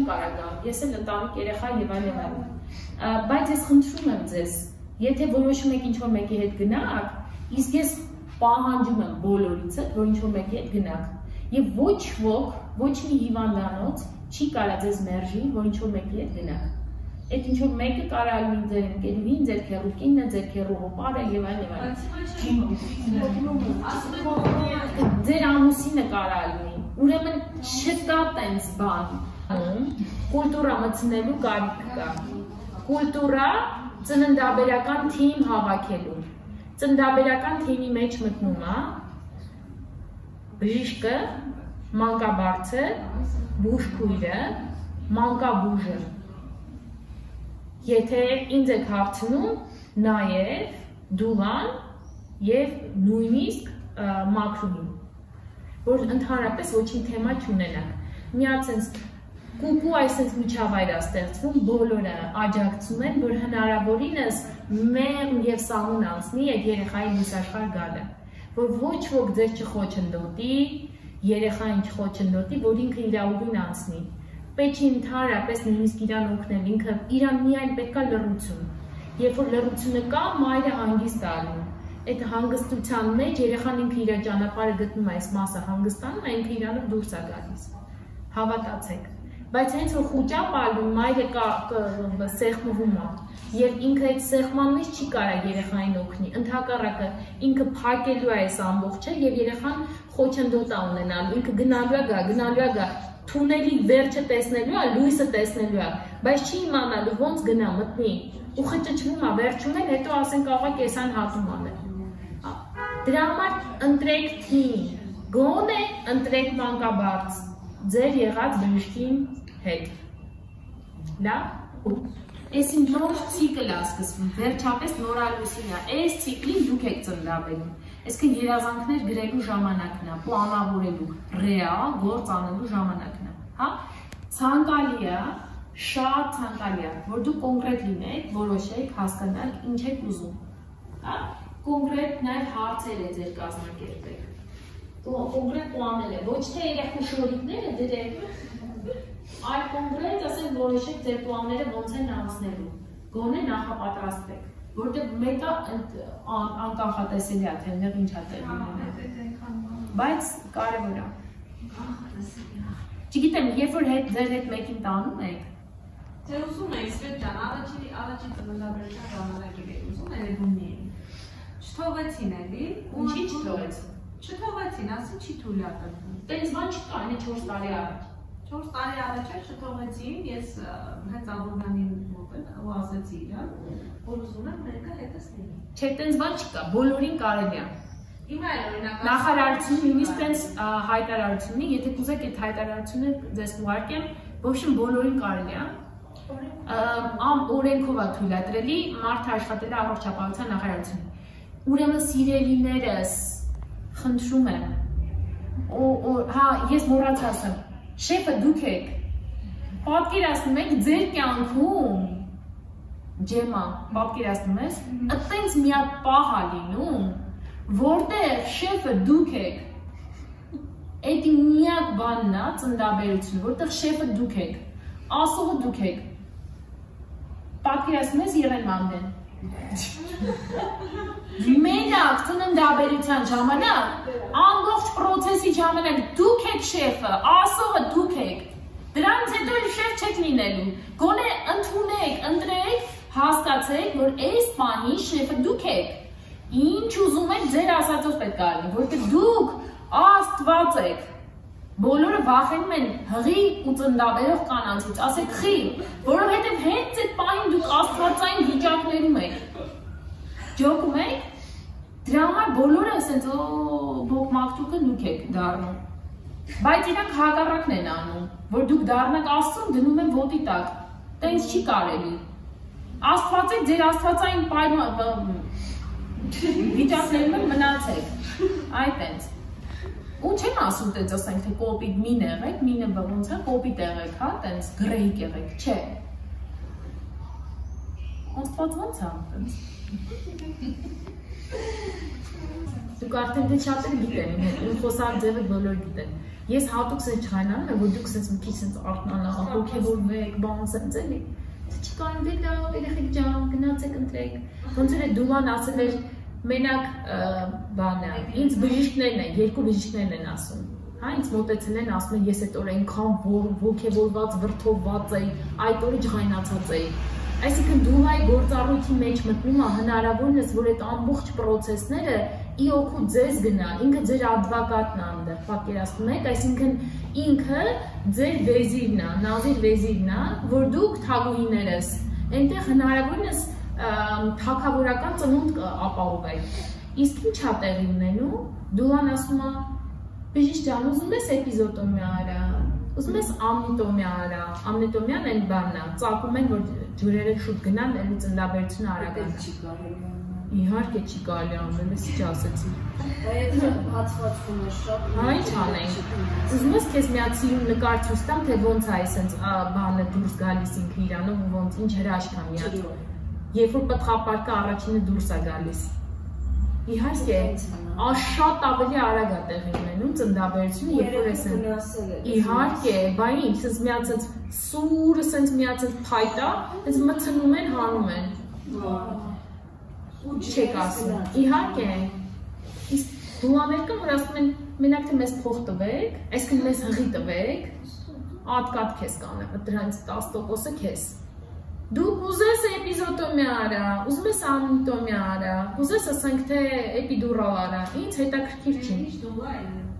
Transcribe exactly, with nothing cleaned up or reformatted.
չեմ կարող գալ, ես էլ ընտանիք երեխա եւ այլ եւ այլ։ Բայց ես խնդրում եմ ձեզ, եթե որոշում եք ինչ-որ մեկի հետ գնաք, իսկ ես պահանջում եմ բոլորիցս, որ ինչ-որ մեկի հետ գնաք։ Եվ ոչ ոք, ոչ մի հիվանդանոց չի կարող ձեզ մերժի, որ ինչ-որ մեկի հետ գնաք։ Այդ ինչ-որ մեկը կարող է լինի ձեր ընկերուհին, ձեր քեռու կինը, ձեր քեռու հոպարը եւ այլ եւ այլ։ Ձեր ամուսինը կարող է լինի։ Ուրեմն չկա տենց բան։ Կուլտուրա մտցնելու կարիք կա։ Կուլտուրա ծննդաբերական թիմ հավաքելու։ Ծննդաբերական թիմի մեջ մտնում է բժիշկը, մանկաբարձը, բուժքույրը, մանկաբուժը։ Եթե ինձ եք հարցնում, նաև դուղան եւ նույնիսկ մաքրումին, որ ընդհանրապես ոչինչ թեմա չունենանք։ Միացենց կուկու այսպես միջավայր է ստեղծվում, բոլորը աջակցում են, որ հնարավորինս մեղմ եւ սահուն անցնի այդ երեխայի լուսաշխար գալը, որ ոչ ոք ձեր չխոչընդոտի, երեխային չխոչընդոտի, որ ինքը իր ուղին անցնի։ Պետք է ընդհանրապես նույնիսկ իրան օգնել, ինքը իրան միայն պետք է լռություն։ Երբ որ լռությունը կա, մայրը հանգիստ է ալնում։ Այդ հանգստության մեջ երեխան ինքը իր ճանապարհը գտնում է, այս մասը հանգստանում է, ինքը իրանով դուրս է գալիս։ Հավատացեք։ Բայց հենց որ խուճապ ալնում, մայրը սեղմվում է, եւ ինքը այդ սեղմանից չի կարող երեխային օգնի։ Ընդհակառակը ինքը փակելու է այս ամբողջը եւ երեխան խոչընդոտ է ունենալու, ինքը գնալու է գա, գնալու է գա, թունելի վերջը տեսնելու է, լույսը տեսնելու է, բայց չի իմանալու ոնց գնա մտնի ու խճճվում է, վերջում էլ հետո ասենք աղա կեսան հատում անել։ Դրա համար ընտրեք թիմ, գոնե ընտրեք մանկաբարձ ձեր եղած բժշկին հետ։ Լավ։ Այսին նոր ցիկլ է սկսվում, վերջապես նորալուսին է, այս ցիկլին դուք եք ծննդաբերում, այսինքն երազանքներ գրելու ժամանակն է, պլանավորելու, ռեալ գործ անելու ժամանակն է, հա։ Ցանկալի է, շատ ցանկալի է, որ դուք կոնկրետ լինեք, որոշեք, հասկանաք, ինչ եք ուզում, հա։ Կոնկրետ նաև հարցեր է ձեր կազմակերպեք, կոնկրետ պլանել է, ոչ թե երեխու շորիկները դրեք, այլ կոնկրետ ասենք որոշեք ձեր պլանները ոնց են անցնելու, գոնե նախապատրաստվեք, որտեղ մեկը անկախատեսելի է, թե այնտեղ ինչ է տեղի ունենում, բայց կարևոր է։ Չգիտեմ, երբ որ ձեր հետ մեկին տանում եք, թե ուզում եք Սվետ ջան, առաջի ծննդաբերության ժամանակ եք ուզում եք գումի եք, չթողեցին էլի, ինչի չթողեցին։ Չթողեցին, ասի չի թույլ տրվում։ Տենց բան չկա, այնի չորս տարի առաջ։ Չորս տարի առաջ չթողեցին, ես հենց Աբովյանին մոտ ու ասեցի իրան, որ ուզում եմ մեկը հետս լինի։ Չէ, տենց բան չկա, բոլորին կարելի է։ Հիմա էլ օրինակ նախարարությունը նույնիսկ տենց հայտարարություն ունի, եթե կուզեք այդ հայտարարությունը ձեզ ուղարկեմ, ոչինչ բոլորին կարելի է։ Ամ օրենքով է թույլատրելի, մարդը աշխատել է առողջապահության նախարարությունում։ Ուրեմն սիրելիներս խնդրում եմ, հա, ես մոռացա ասեմ, շեֆը դուք եք, պատկերացնում եք ձեր կյանքում, ջեմա, պատկերացնում ես, այդտենց մի հատ պահ է լինում, որտեղ շեֆը դուք եք, այդ միակ բանն է ծննդաբերությունը, որտեղ շեֆը դուք եք, ասողը դուք եք, պատկերացնում ես Իրեն Մանդեն։ Մենակ ծննդաբերության ժամանակ, ամբողջ պրոցեսի ժամանակ դուք եք շեֆը, ասողը դուք եք, դրանից հետո շեֆ չեք լինելու, գոնե ընդունեք, ընտրեք, հասկացեք, որ այս բանի շեֆը դուք եք, ինչ ուզում եք ձեր ասածով պետք է լինի, որտեղ դուք Աստված եք, բոլորը վախենում են հղի ու ծննդաբերող կանանցից, ասեք խի, որովհետև հենց այդ պահին դուք աստվածային վիճակներում եք, ջոկում եք, դրա համար բոլորը ասենց բոկմակտուկը դուք եք դառնում, բայց իրանք հակառակն են անում, որ դուք դառնաք Աստծուն դնում են ոտի տակ, տենց չի կարելի, Աստված եք ձեր աստվածային պայման վիճակներում են մնացեք, այդ տենց, ու չեմ ասում տենց ասենք, թե կոպիտ մին եղեք, մինը ոնց է, կոպիտ եղեք, հա, տենց գրեհիկ եղեք, չէ։ Աստված ո՞նց է։ Դուք արդեն դե շատերը գիտեն, իմ խոսալ ձևը բոլորը գիտեն։ Ես հատուկ սենց չայնանում եմ, որ դուք սենց մի քիչ սենց արթնանա, հոգևորվեք, բան սենց էլի։ Չի կարում դե լավ, երեխեք ջան, գնացեք ընտրեք։ Ոնց էր Դուլան ասել էր, մենակ բան է, ինձ բժիշկներն են, երկու բժիշկներն են ասում։ Հա, ինձ մոտեցել են, ասում են, ես այդ օրը այնքան ոգևորված, վրդովված էի, այդ օրը ջղայնացած էի։ Այսինքն Դուլայի գործառույթի մեջ մտնում է հնարավորինս, որ այդ ամբողջ պրոցեսները ի օգուտ ձեզ գնա, ինքը ձեր ադվոկատն է այնտեղ, պատկերացնում եք, այսինքն ինքը ձեր վեզիրն է, նազիր վեզիրն է, որ դուք թագուհիներս այնտեղ հնարավորինս թագավորական ծնունդ ապահովեք։ Իսկ ինչ է տեղի ունենում, Դուլան ասում է, բժիշկ ջան, ուզում ես էպիզոտոմիա արա, ուզում ես ամնիտոմիա արա, ամնիտոմիան այն բանն է, ծակում են, որ ջուրերը շուտ գնան, էլի ծննդաբերությունը արագանա։ Իհարկե չի կարելի անել, ես ինչ ասեցի։ Այդ հացվածքում է շատ։ Հա, ինչ անենք։ Ուզում ես քեզ մի հատ սիրուն նկար ցույց տամ, թե ոնց է այսպես բանը դուրս գալիս ինքը իրանով ու ոնց ինչ հրաշք է մի հատ։ Երբ որ պտղապարկը առաջինը դուրս է գալիս։ Իհարկե, շատ ավելի արագ է տեղի ունենում ծննդաբերությունը, երբ որ ես եմ։ Իհարկե, բա ինչ, սենց մի հատ սենց սուրը սենց մի հատ սենց փայտա, սենց մցնում են, հանում են։ Չեք ասում, իհարկե, իսկ դուլաներ կան, որ ասում են, մենակ թե մեզ փող տվեք, այսինքն մեզ հղի տվեք, ատկատ քեզ կանեմ, դրանից տասը տոկոսը քեզ։ Դուք ուզես էպիզոտոմիա արա, ուզում ես ամնիտոմիա արա, ուզես ասենք թե էպիդուրալ արա, ինձ հետաքրքիր չի։